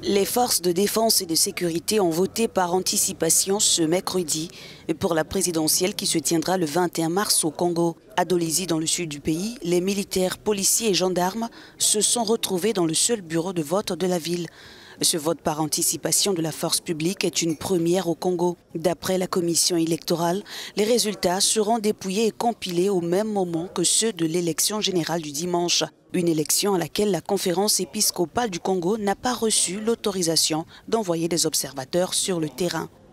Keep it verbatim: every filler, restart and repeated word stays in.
Les forces de défense et de sécurité ont voté par anticipation ce mercredi pour la présidentielle qui se tiendra le vingt et un mars au Congo. À Dolisie, dans le sud du pays, les militaires, policiers et gendarmes se sont retrouvés dans le seul bureau de vote de la ville. Ce vote par anticipation de la force publique est une première au Congo. D'après la commission électorale, les résultats seront dépouillés et compilés au même moment que ceux de l'élection générale du dimanche. Une élection à laquelle la conférence épiscopale du Congo n'a pas reçu l'autorisation d'envoyer des observateurs sur le terrain.